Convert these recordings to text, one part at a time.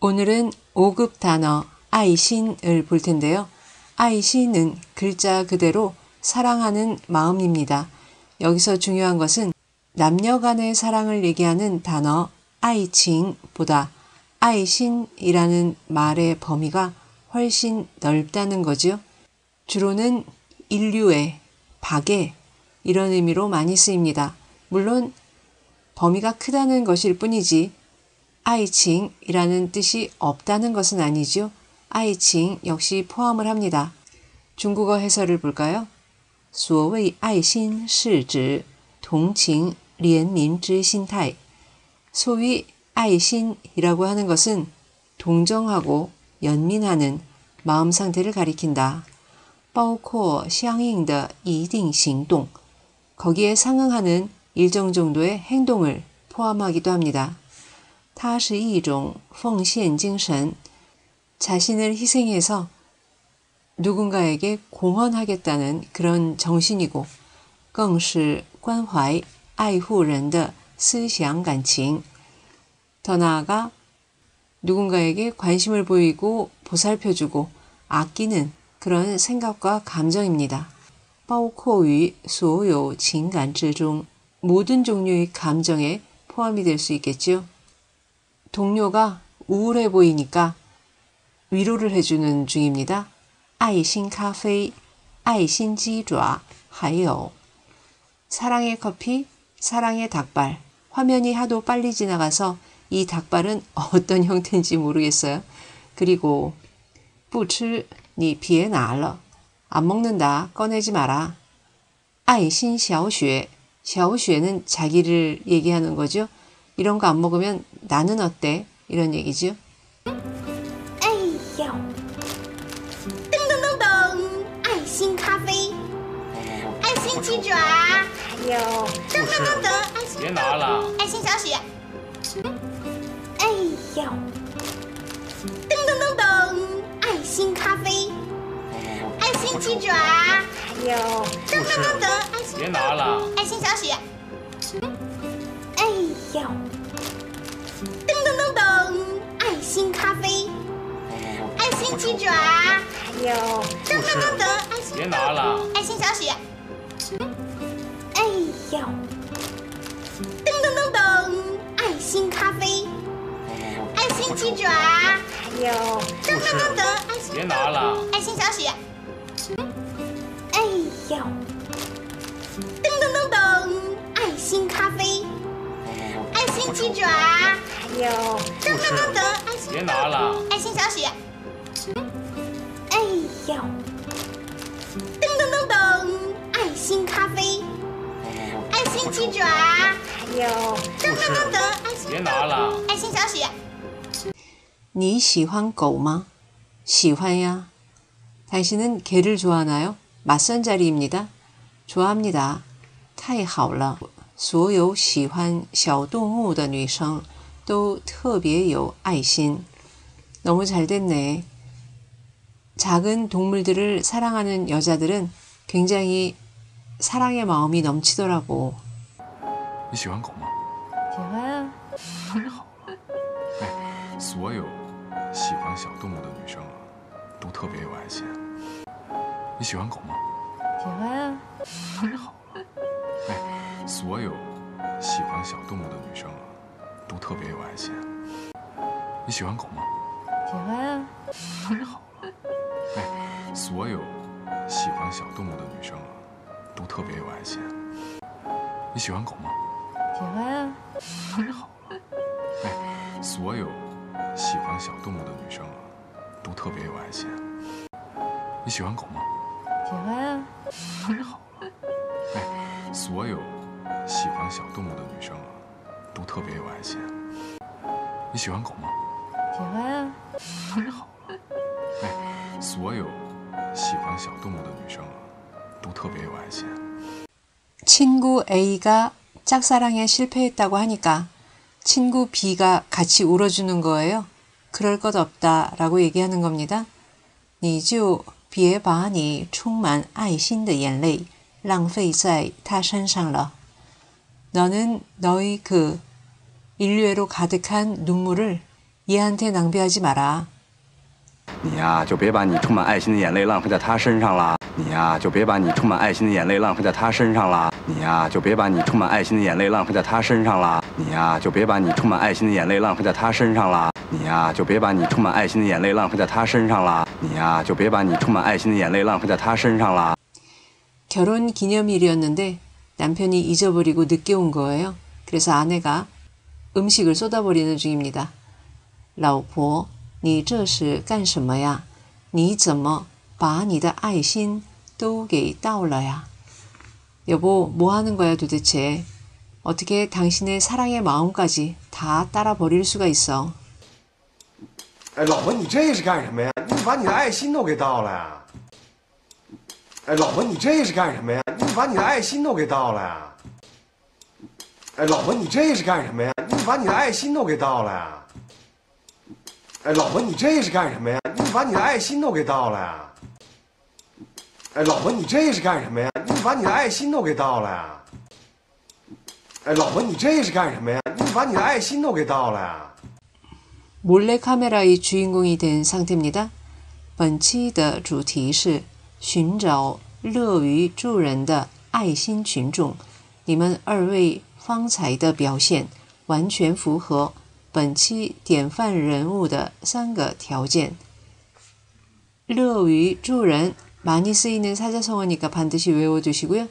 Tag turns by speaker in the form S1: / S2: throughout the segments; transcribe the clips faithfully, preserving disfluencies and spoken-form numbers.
S1: 오늘은 오 급 단어 아이신을 볼 텐데요. 아이신은 글자 그대로 사랑하는 마음입니다. 여기서 중요한 것은 남녀 간의 사랑을 얘기하는 단어 아이칭보다 아이신이라는 말의 범위가 훨씬 넓다는 거죠. 주로는 인류애, 박애 이런 의미로 많이 쓰입니다. 물론 범위가 크다는 것일 뿐이지 아이칭이라는 뜻이 없다는 것은 아니죠. 아이칭 역시 포함을 합니다. 중국어 해설을 볼까요? 所谓爱心是指同情怜悯之心态. 소위 아이신이라고 하는 것은 동정하고 연민하는 마음 상태를 가리킨다. 包括相应的一定行动. 거기에 상응하는 일정 정도의 행동을 포함하기도 합니다. 它是一种奉献精神. 자신을 희생해서 누군가에게 공헌하겠다는 그런 정신이고 更是关怀爱护人的思想感情. 더 나아가 누군가에게 관심을 보이고 보살펴주고 아끼는 그런 생각과 감정입니다. 包括于所有情感之中. 모든 종류의 감정에 포함이 될 수 있겠죠. 동료가 우울해 보이니까 위로를 해주는 중입니다. 爱心咖啡, 爱心鸡爪, 还有 사랑의 커피, 사랑의 닭발. 화면이 하도 빨리 지나가서 이 닭발은 어떤 형태인지 모르겠어요. 그리고 不吃你别拿了. 안 먹는다, 꺼내지 마라. 爱心小雪, 小雪는 자기를 얘기하는 거죠. 이런 거 안 먹으면 나는 어때? 이런 얘기죠.
S2: 哎呦，噔噔噔噔，爱心咖啡，爱心鸡爪，还有噔噔噔噔，爱心
S3: 别拿了，
S2: 爱心小雪。哎呦，噔噔噔噔，爱心咖啡，爱心鸡爪，还有噔噔噔噔，爱心
S3: 别拿了，
S2: 爱心小雪。哎呦，噔噔噔噔，爱心咖啡，爱心鸡爪，还有噔噔噔噔，爱心
S3: 别拿了，
S2: 爱心小雪。哎呦，噔噔噔噔，爱心咖啡，爱心鸡爪，还有噔噔噔噔，爱心
S3: 别拿了，
S2: 爱心小雪。哎呦，噔噔噔噔，爱心咖啡，爱心鸡爪，还有噔噔噔噔，爱心
S3: 别拿了，
S2: 爱心小雪。哎呦，噔噔噔噔，爱心咖啡，爱心鸡爪，还有噔噔噔噔，爱心
S3: 别拿了，
S2: 爱心小雪。
S1: 你喜欢狗吗? 喜欢呀. 당신은 개를 좋아하나요? 맞선 자리입니다. 좋아합니다. 太好了. 所有喜欢小动物的女生都特别有爱心. 너무 잘 됐네. 작은 동물들을 사랑하는 여자들은 굉장히 사랑의 마음이 넘치더라고.
S4: 你喜欢狗吗？
S1: 喜欢啊。
S4: 太好了。哎，所有喜欢小动物的女生啊，都特别有爱心。你喜欢狗吗？
S1: 喜欢啊。
S4: 太好了。哎，所有喜欢小动物的女生啊，都特别有爱心。你喜欢狗吗？
S1: 喜欢啊。
S4: 太好了。哎，所有喜欢小动物的女生啊，都特别有爱心。你喜欢狗吗？
S1: 喜欢啊。
S4: 太好了。哎，所有喜欢小动物的女生啊，都特别有爱心。你喜欢狗吗？
S1: 喜欢啊。
S4: 太好了。哎，所有喜欢小动物的女生啊，都特别有爱心。你喜欢狗吗？
S1: 喜欢啊。
S4: 太好了。哎，所有喜欢小动物的女生啊，都特别有爱心。
S1: 친구 A가 짝사랑에 실패했다고 하니까 친구 B가 같이 울어주는 거예요. 그럴 것 없다 라고 얘기하는 겁니다. 你就别把你充满爱心的眼泪浪费在他身上了. 너는 너의 그 인류애로 가득한 눈물을 얘한테 낭비하지 마라.
S3: 你呀，就别把你充满爱心的眼泪浪费在他身上啦。你呀，就别把你充满爱心的眼泪浪费在他身上啦。你呀，就别把你充满爱心的眼泪浪费在他身上啦。你呀，就别把你充满爱心的眼泪浪费在他身上啦。你呀，就别把你充满爱心的眼泪浪费在他身上啦。你呀，就别把你充满爱心的眼泪浪费在他身上啦。
S1: 결혼 기념일이었는데 남편이 잊어버리고 늦게 온 거예요. 그래서 아내가 음식을 쏟아버리는 중입니다. 老婆你这是干什么呀？你怎么把你的爱心都给倒了呀？ 여보, 뭐 하는 거야 도대체? 어떻게 당신의 사랑의 마음까지 다 따라 버릴 수가 있어?
S5: 哎，老婆，你这是干什么呀？你把你的爱心都给倒了呀？哎，老婆，你这是干什么呀？你把你的爱心都给倒了呀？哎，老婆，你这是干什么呀？你把你的爱心都给倒了呀？哎，老婆，你这是干什么呀？你把你的爱心都给倒了呀？哎，老婆，你这是干什么呀？你把你的爱心都给倒了呀？哎，老婆，你这是干什么呀？你把你的爱心都给倒了呀？
S1: 몰래카메라의 주인공이 된 상태입니다. 本期的主题是寻找乐于助人的爱心群众。你们二位方才的表现完全符合本期典范人物的三个条件。乐于助人 많이 쓰이는 사자성어니까 반드시 외워두시고요.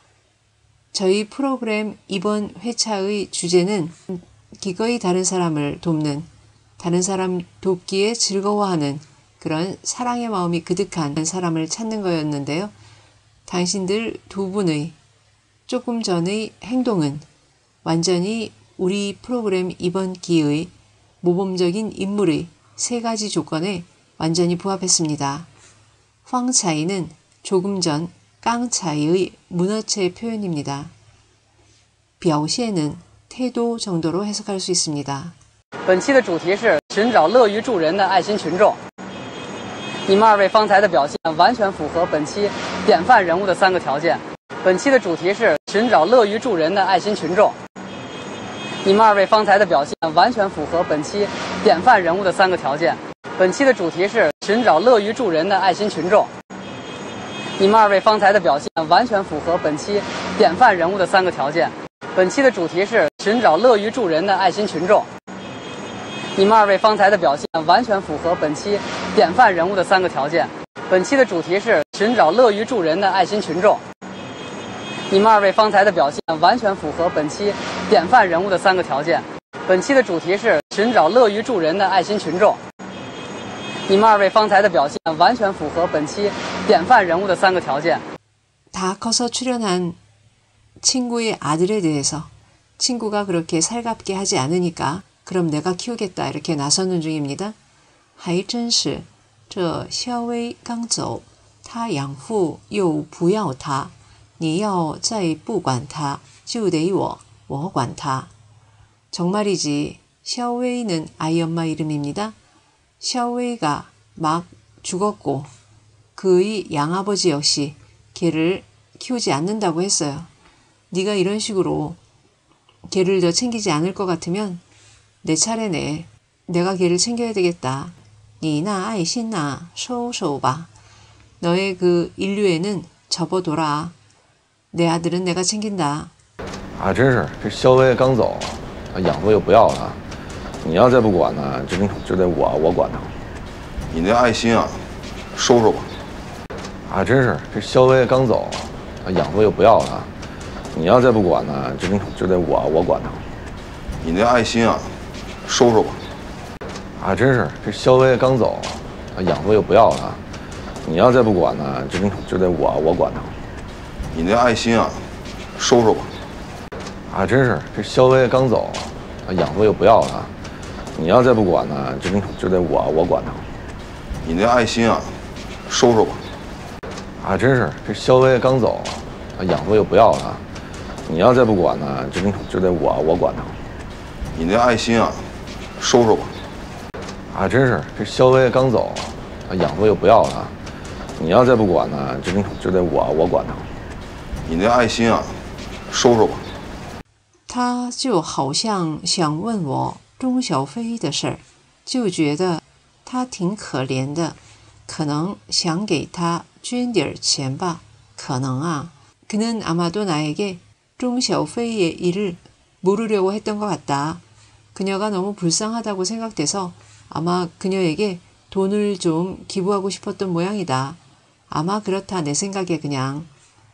S1: 저희 프로그램 이번 회차의 주제는 기꺼이 다른 사람을 돕는, 다른 사람 돕기에 즐거워하는 그런 사랑의 마음이 그득한 사람을 찾는 거였는데요. 당신들 두 분의 조금 전의 행동은 완전히 우리 프로그램 이번 기의 모범적인 인물의 세 가지 조건에 완전히 부합했습니다. 황차이는 조금 전 깡차이의 문어체 표현입니다. 表现은 태도 정도로 해석할 수 있습니다.
S6: 本期的主题是寻找乐于助人的爱心群众。你们二位方才的表现完全符合本期典范人物的三个条件。本期的主题是寻找乐于助人的爱心群众。你们二位方才的表现完全符合本期典范人物的三个条件。本期的主题是寻找乐于助人的爱心群众。你们二位方才的表现完全符合本期典范人物的三个条件。本期的主题是寻找乐于助人的爱心群众。你们二位方才的表现完全符合本期典范人物的三个条件。本期的主题是寻找乐于助人的爱心群众。你们二位方才的表现完全符合本期典范人物的三个条件。本期的主题是寻找乐于助人的爱心群众。你们二位方才的表现完全符合本期典范人物的三个条件。
S1: 다 커서 출연한 친구의 아들에 대해서 친구가 그렇게 살갑게 하지 않으니까 그럼 내가 키우겠다 이렇게 나서는 중입니다. 还真是这稍微刚走他养父又不要他你要再不管他就得我我管他 정말이지 샤오웨이는 아이 엄마 이름입니다. 샤오웨이가 막 죽었고 그의 양아버지 역시 걔를 키우지 않는다고 했어요. 네가 이런 식으로 걔를 더 챙기지 않을 것 같으면 내 차례네. 내가 걔를 챙겨야 되겠다. 니나 아이신나 쇼쇼바. 너의 그 인류애는 접어둬라. 내 아들은 내가 챙긴다.
S7: 啊，真是这肖威刚走，养父又不要他，你要再不管呢，就就得我我管他。
S8: 你那爱心啊，收收吧。
S7: 啊，真是这肖威刚走，养父又不要他，你要再不管呢，就就得我我管他。
S8: 你那爱心啊，收收吧。
S7: 啊，真是这肖威刚走，养父又不要他，你要再不管呢，就就得我我管他。
S8: 你那爱心啊，收收吧。
S7: 啊，真是这肖威刚走，养父又不要他，你要再不管呢，就就得我我管他。
S8: 你那爱心啊，收收吧。
S7: 啊，真是这肖威刚走，养父又不要他，你要再不管呢，就就得我我管他。
S8: 你那爱心啊，收收吧。
S7: 啊，真是这肖威刚走，养父又不要他，你要再不管呢，就就得我我管他。
S8: 你那爱心啊，收收吧。
S1: 他就好像想问我钟小飞的事儿， 就觉得他挺可怜的，可能想给他捐点钱吧。可能啊. 그는 아마도 나에게 쫑小飞의 일을 물으려고 했던 것 같다. 그녀가 너무 불쌍하다고 생각돼서 아마 그녀에게 돈을 좀 기부하고 싶었던 모양이다. 아마 그렇다 내 생각에 그냥.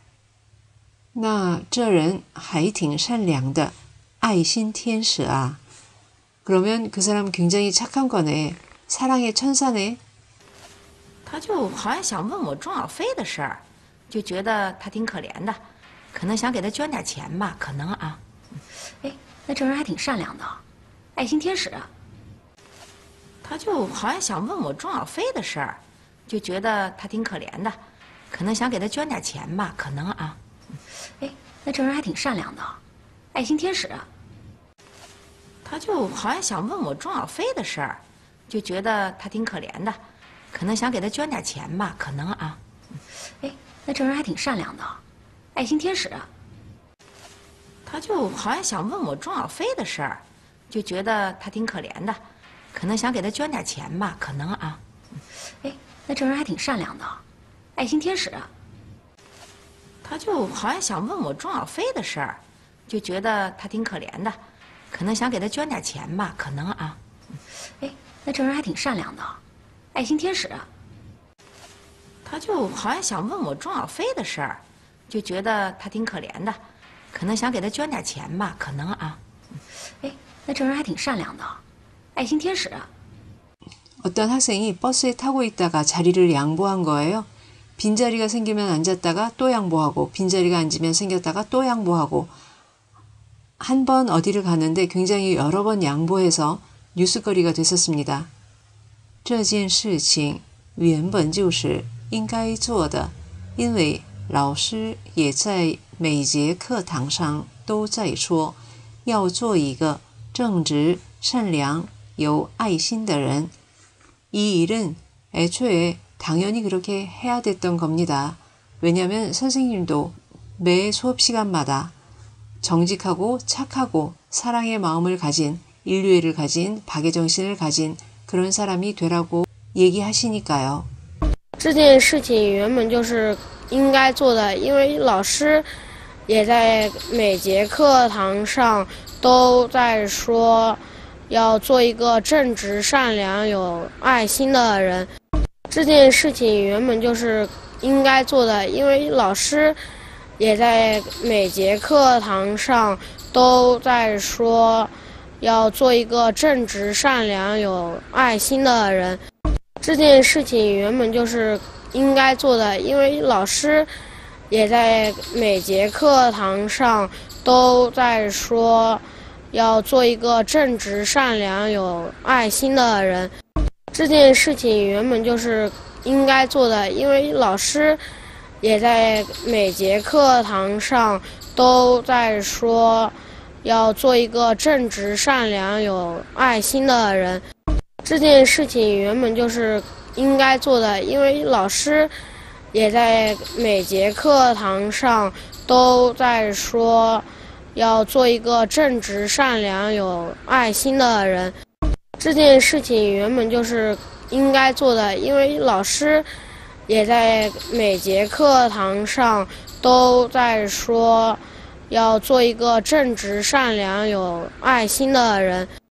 S1: 那这人还挺善良的，爱心天使啊. 그러면 그 사람 굉장히 착한 거네. 사랑의 천사네.
S9: 他就好像想问我钟小飞的事儿，就觉得他挺可怜的，可能想给他捐点钱吧，可能啊。
S2: 哎，那这人还挺善良的，爱心天使。
S9: 他就好像想问我钟小飞的事儿，就觉得他挺可怜的，可能想给他捐点钱吧，可能啊。
S2: 哎，那这人还挺善良的，爱心天使。
S9: 他就好像想问我钟小飞的事儿，就觉得他挺可怜的，可能想给他捐点钱吧，可能啊。
S2: 哎，那这人还挺善良的，爱心天使。
S9: 他就好像想问我钟小飞的事儿，就觉得他挺可怜的，可能想给他捐点钱吧，可能啊。
S2: 哎，那这人还挺善良的，爱心天使。
S9: 他就好像想问我钟小飞的事儿，就觉得他挺可怜的，可能想给他捐点钱吧，可能啊。
S2: 哎，那这人还挺善良的，爱心天使。
S9: 他就好像想问我钟小飞的事儿，就觉得他挺可怜的，可能想给他捐点钱吧，可能啊。
S2: 哎，那这人还挺善良的，爱心天使。
S1: 어떤 학생이 버스에 타고 있다가 자리를 양보한 거예요. 빈자리가 생기면 앉았다가 또 양보하고 빈자리가 앉으면 생겼다가 또 양보하고 한 번 어디를 가는데 굉장히 여러 번 양보해서 뉴스거리가 됐었습니다. 这件事情原本就是应该做的，因为老师也在每节课堂上都在说要做一个正直、善良、有爱心的人。 이 일은 애초에 당연히 그렇게 해야 됐던 겁니다. 왜냐하면 선생님도 매 수업 시간마다 정직하고 착하고 사랑의 마음을 가진 인류애를 가진 박애정신을 가진 그런 사람이 되라고 얘기하시니까요.
S10: 这件事情原本就是应该做的，因为老师也在每节课堂上都在说 要做一个正直、善良、有爱心的人。这件事情原本就是应该做的，因为老师也在每节课堂上都在说要做一个正直、善良、有爱心的人。这件事情原本就是应该做的，因为老师也在每节课堂上都在说 要做一个正直、善良、有爱心的人。这件事情原本就是应该做的，因为老师也在每节课堂上都在说要做一个正直、善良、有爱心的人。这件事情原本就是应该做的，因为老师也在每节课堂上都在说 要做一个正直、善良、有爱心的人。这件事情原本就是应该做的，因为老师也在每节课堂上都在说要做一个正直、善良、有爱心的人。